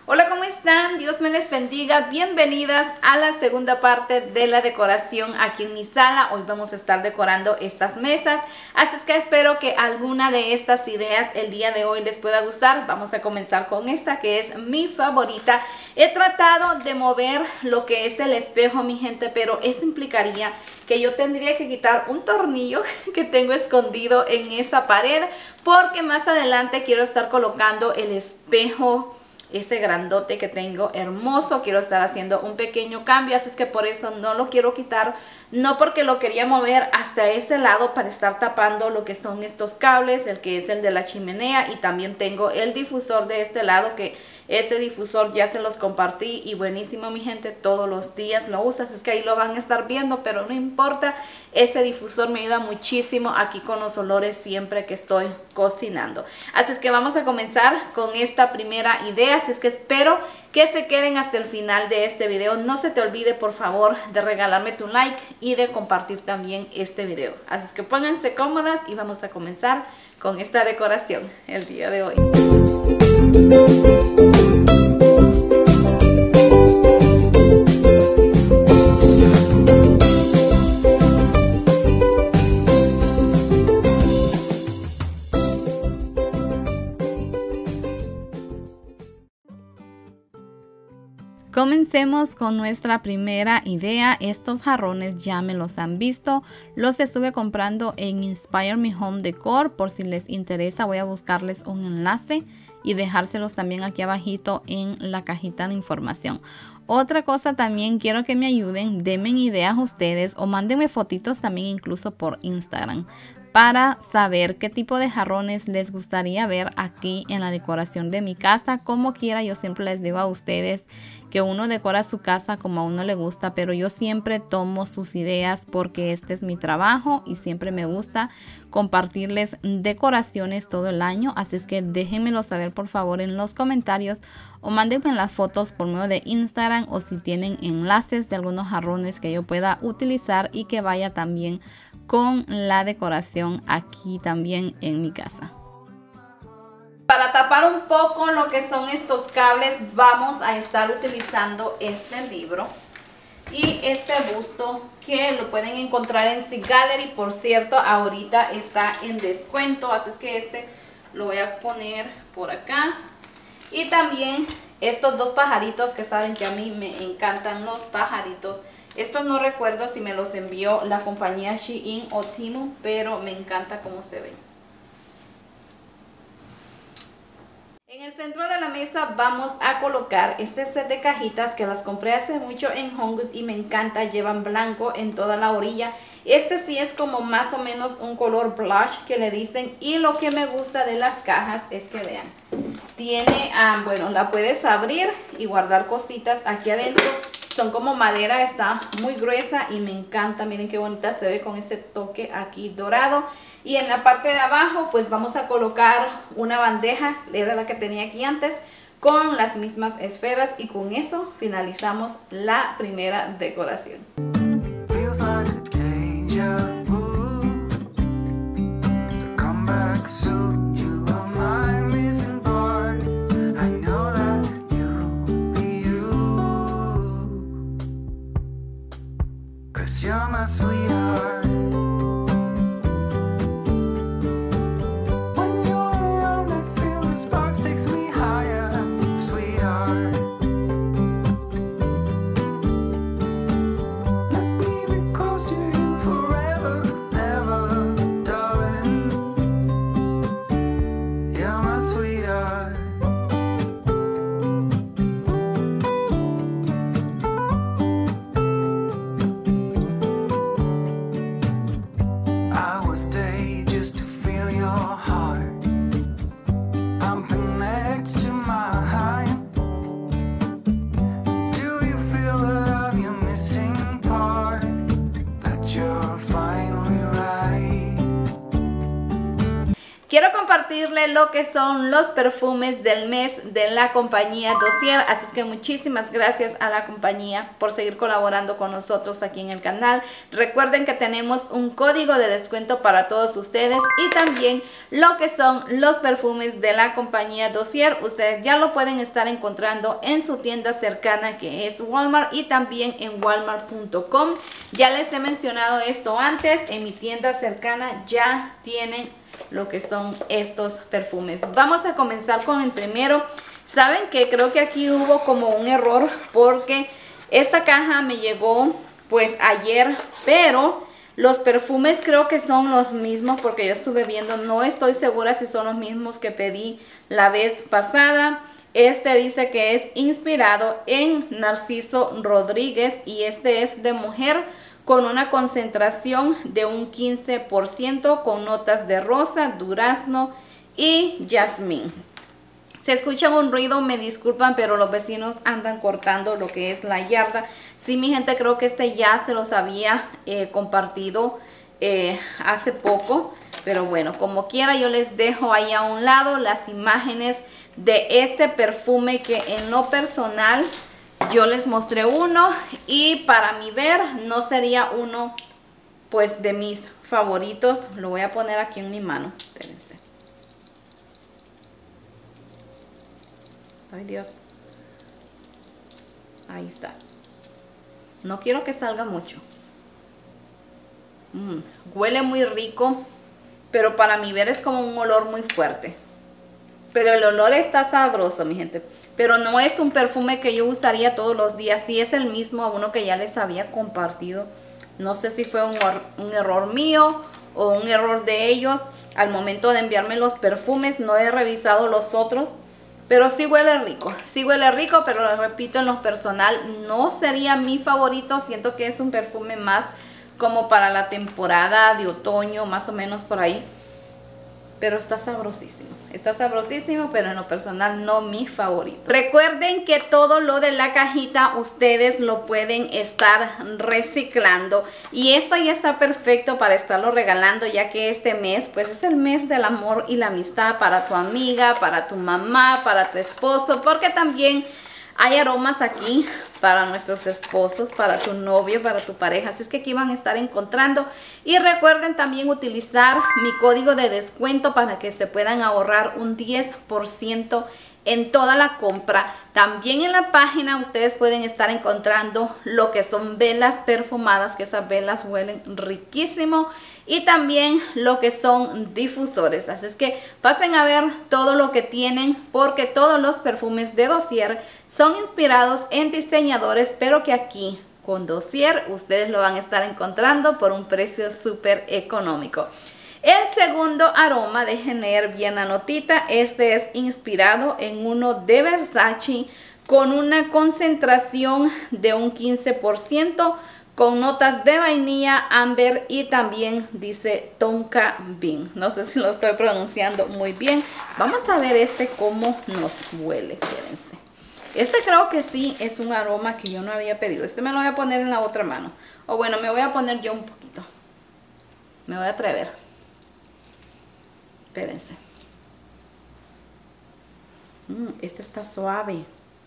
Hola, ¿cómo están? Dios me les bendiga. Bienvenidas a la segunda parte de la decoración aquí en mi sala. Hoy vamos a estar decorando estas mesas, así es que espero que alguna de estas ideas el día de hoy les pueda gustar. Vamos a comenzar con esta que es mi favorita. He tratado de mover lo que es el espejo, mi gente, pero eso implicaría que yo tendría que quitar un tornillo que tengo escondido en esa pared, porque más adelante quiero estar colocando el espejo ese grandote que tengo hermoso. Quiero estar haciendo un pequeño cambio, así es que por eso no lo quiero quitar, no porque lo quería mover hasta ese lado para estar tapando lo que son estos cables, el que es el de la chimenea, y también tengo el difusor de este lado, que ese difusor ya se los compartí y buenísimo, mi gente, todos los días lo usas, es que ahí lo van a estar viendo, pero no importa, ese difusor me ayuda muchísimo aquí con los olores siempre que estoy cocinando. Así es que vamos a comenzar con esta primera idea, así es que espero que se queden hasta el final de este video. No se te olvide, por favor, de regalarme tu like y de compartir también este video. Así es que pónganse cómodas y vamos a comenzar con esta decoración el día de hoy. Comencemos con nuestra primera idea. Estos jarrones ya me los han visto, los estuve comprando en Inspire Me Home Decor. Por si les interesa, voy a buscarles un enlace y dejárselos también aquí abajito en la cajita de información. Otra cosa, también quiero que me ayuden, denme ideas ustedes o mándenme fotitos también incluso por Instagram, para saber qué tipo de jarrones les gustaría ver aquí en la decoración de mi casa. Como quiera, yo siempre les digo a ustedes que uno decora su casa como a uno le gusta, pero yo siempre tomo sus ideas porque este es mi trabajo y siempre me gusta compartirles decoraciones todo el año. Así es que déjenmelo saber, por favor, en los comentarios, o mándenme las fotos por medio de Instagram, o si tienen enlaces de algunos jarrones que yo pueda utilizar y que vaya también con la decoración aquí también en mi casa. Para tapar un poco lo que son estos cables, vamos a estar utilizando este libro y este busto que lo pueden encontrar en Sea Gallery. Por cierto, ahorita está en descuento, así es que este lo voy a poner por acá. Y también estos dos pajaritos, que saben que a mí me encantan los pajaritos. Estos no recuerdo si me los envió la compañía Shein o Temu, pero me encanta cómo se ven. En el centro de la mesa vamos a colocar este set de cajitas que las compré hace mucho en Home Goods y me encanta. Llevan blanco en toda la orilla. Este sí es como más o menos un color blush que le dicen. Y lo que me gusta de las cajas es que vean, tiene, bueno, la puedes abrir y guardar cositas aquí adentro. Son como madera, está muy gruesa y me encanta. Miren qué bonita se ve con ese toque aquí dorado. Y en la parte de abajo pues vamos a colocar una bandeja, era la que tenía aquí antes, con las mismas esferas, y con eso finalizamos la primera decoración. You're my sweetheart. When you're around, I feel the sparks takes me higher, sweetheart. Let me be close to you forever, ever, darling. You're my sweetheart. quiero compartirle lo que son los perfumes del mes de la compañía Dossier. Así es que muchísimas gracias a la compañía por seguir colaborando con nosotros aquí en el canal. Recuerden que tenemos un código de descuento para todos ustedes y también lo que son los perfumes de la compañía Dossier. Ustedes ya lo pueden estar encontrando en su tienda cercana, que es Walmart, y también en walmart.com. Ya les he mencionado esto antes, en mi tienda cercana ya tienen lo que son estos perfumes. Vamos a comenzar con el primero. Saben que creo que aquí hubo como un error, porque esta caja me llegó pues ayer, pero los perfumes creo que son los mismos, porque yo estuve viendo, no estoy segura si son los mismos que pedí la vez pasada. Este dice que es inspirado en Narciso Rodríguez y este es de mujer, con una concentración de un 15%, con notas de rosa, durazno y jazmín. Si escuchan un ruido, me disculpan, pero los vecinos andan cortando lo que es la yarda. Sí, mi gente, creo que este ya se los había compartido hace poco. Pero bueno, como quiera, yo les dejo ahí a un lado las imágenes de este perfume, que en lo personal yo les mostré uno y para mi ver no sería uno pues de mis favoritos. Lo voy a poner aquí en mi mano, espérense. Ay, Dios. Ahí está. No quiero que salga mucho. Huele muy rico, pero para mi ver es como un olor muy fuerte. Pero el olor está sabroso, mi gente. Pero no es un perfume que yo usaría todos los días. Sí es el mismo, uno que ya les había compartido. No sé si fue un error mío o un error de ellos al momento de enviarme los perfumes. No he revisado los otros, pero sí huele rico. Sí huele rico, pero lo repito, en lo personal no sería mi favorito. Siento que es un perfume más como para la temporada de otoño, más o menos por ahí. Pero está sabrosísimo, pero en lo personal no mi favorito. Recuerden que todo lo de la cajita ustedes lo pueden estar reciclando, y esto ya está perfecto para estarlo regalando, ya que este mes pues es el mes del amor y la amistad, para tu amiga, para tu mamá, para tu esposo, porque también hay aromas aquí para nuestros esposos, para tu novio, para tu pareja. Así es que aquí van a estar encontrando. Y recuerden también utilizar mi código de descuento para que se puedan ahorrar un 10% en toda la compra. También en la página ustedes pueden estar encontrando lo que son velas perfumadas, que esas velas huelen riquísimo, y también lo que son difusores. Así es que pasen a ver todo lo que tienen, porque todos los perfumes de Dossier son inspirados en diseñadores, pero que aquí con Dossier ustedes lo van a estar encontrando por un precio súper económico. El segundo aroma, dejen leer bien la notita. Este es inspirado en uno de Versace, con una concentración de un 15%, con notas de vainilla, ámbar y también dice tonka bean. No sé si lo estoy pronunciando muy bien. Vamos a ver este cómo nos huele. Espérense. Este creo que sí es un aroma que yo no había pedido. Este me lo voy a poner en la otra mano. O bueno, me voy a poner yo un poquito. Me voy a atrever. Espérense. Este está suave.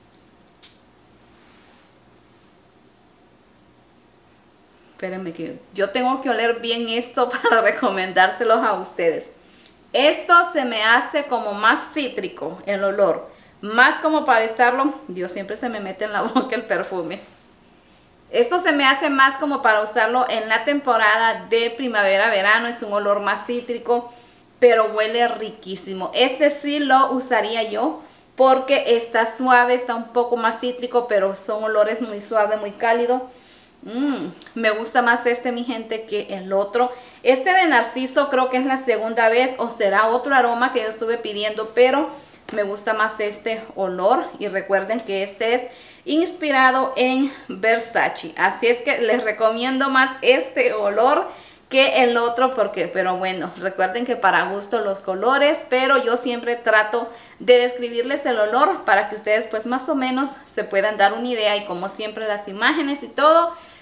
Espérenme que yo tengo que oler bien esto para recomendárselos a ustedes. Esto se me hace como más cítrico el olor. Más como para estarlo... Dios, siempre se me mete en la boca el perfume. Esto se me hace más como para usarlo en la temporada de primavera-verano. Es un olor más cítrico, pero huele riquísimo. Este sí lo usaría yo porque está suave, está un poco más cítrico, pero son olores muy suaves, muy cálidos. Me gusta más este, mi gente, que el otro. Este de Narciso creo que es la segunda vez, o será otro aroma que yo estuve pidiendo, pero me gusta más este olor. Y recuerden que este es inspirado en Versace, así es que les recomiendo más este olor que el otro, porque, pero bueno, recuerden que para gusto los colores, pero yo siempre trato de describirles el olor para que ustedes pues más o menos se puedan dar una idea, y como siempre las imágenes y todo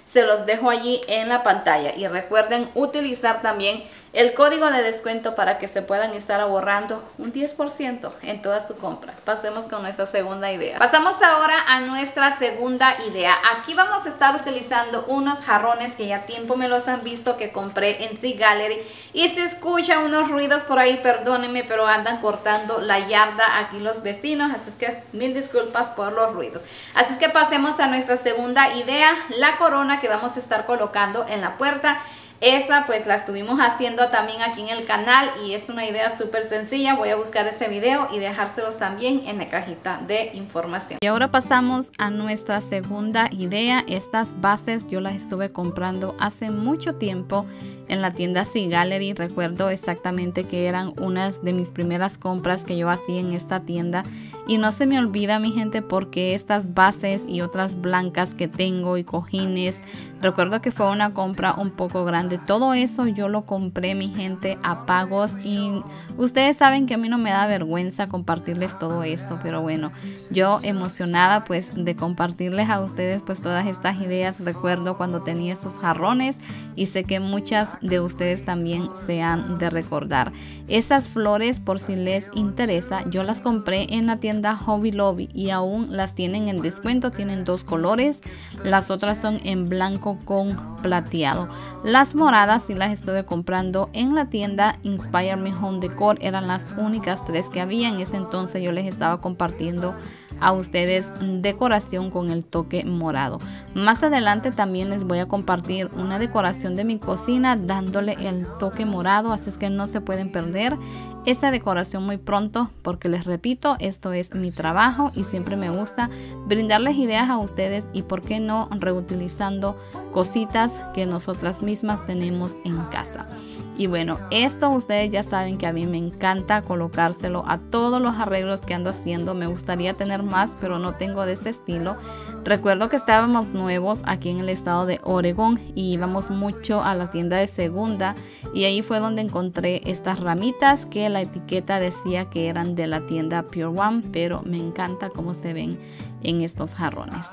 se los dejo allí en la pantalla. Y recuerden utilizar también el código de descuento para que se puedan estar ahorrando un 10% en toda su compra. Pasemos con nuestra segunda idea. Pasamos ahora a nuestra segunda idea. Aquí vamos a estar utilizando unos jarrones que ya tiempo me los han visto, que compré en Sea Gallery. Y se escuchan unos ruidos por ahí, perdónenme, pero andan cortando la yarda aquí los vecinos. Así es que mil disculpas por los ruidos. Así es que pasemos a nuestra segunda idea, la corona que vamos a estar colocando en la puerta. Esta pues la estuvimos haciendo también aquí en el canal y es una idea súper sencilla. Voy a buscar ese video y dejárselos también en la cajita de información. Y ahora pasamos a nuestra segunda idea. Estas bases yo las estuve comprando hace mucho tiempo en la tienda Sea Gallery. Recuerdo exactamente que eran unas de mis primeras compras que yo hacía en esta tienda. Y no se me olvida, mi gente, porque estas bases y otras blancas que tengo y cojines, recuerdo que fue una compra un poco grande. Todo eso yo lo compré, mi gente, a pagos. Y ustedes saben que a mí no me da vergüenza compartirles todo esto. Pero bueno, yo emocionada pues de compartirles a ustedes pues todas estas ideas. Recuerdo cuando tenía esos jarrones y sé que muchas de ustedes también se han de recordar. Esas flores, por si les interesa, yo las compré en la tienda Hobby Lobby y aún las tienen en descuento. Tienen dos colores, las otras son en blanco con plateado. Las moradas sí las estuve comprando en la tienda Inspire Me Home Decor. Eran las únicas tres que había en ese entonces. Yo les estaba compartiendo a ustedes decoración con el toque morado. Más adelante también les voy a compartir una decoración de mi cocina dándole el toque morado, así es que no se pueden perder esta decoración muy pronto, porque les repito, esto es mi trabajo y siempre me gusta brindarles ideas a ustedes y por qué no reutilizando cositas que nosotras mismas tenemos en casa. Y bueno, esto ustedes ya saben que a mí me encanta colocárselo a todos los arreglos que ando haciendo. Me gustaría tener más, pero no tengo de ese estilo. Recuerdo que estábamos nuevos aquí en el estado de Oregón y íbamos mucho a la tienda de segunda y ahí fue donde encontré estas ramitas que la etiqueta decía que eran de la tienda Pure One, pero me encanta cómo se ven en estos jarrones.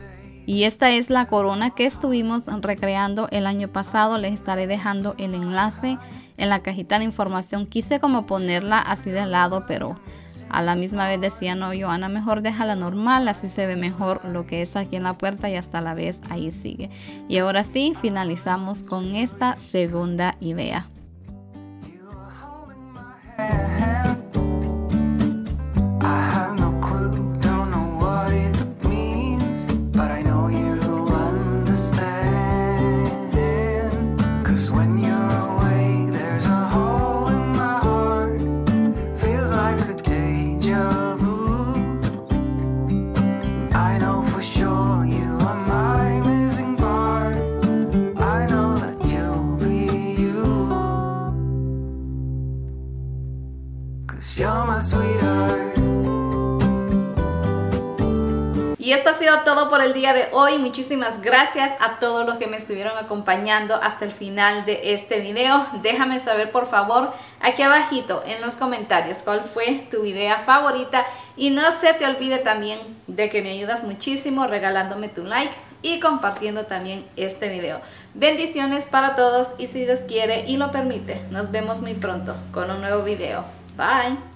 Y esta es la corona que estuvimos recreando el año pasado. Les estaré dejando el enlace en la cajita de información. Quise como ponerla así de lado, pero a la misma vez decía, no, Joana, mejor déjala normal, así se ve mejor lo que es aquí en la puerta y hasta la vez ahí sigue. Y ahora sí, finalizamos con esta segunda idea. Y esto ha sido todo por el día de hoy. Muchísimas gracias a todos los que me estuvieron acompañando hasta el final de este video. Déjame saber por favor aquí abajito en los comentarios cuál fue tu idea favorita. Y no se te olvide también de que me ayudas muchísimo regalándome tu like y compartiendo también este video. Bendiciones para todos y si Dios quiere y lo permite, nos vemos muy pronto con un nuevo video. Bye.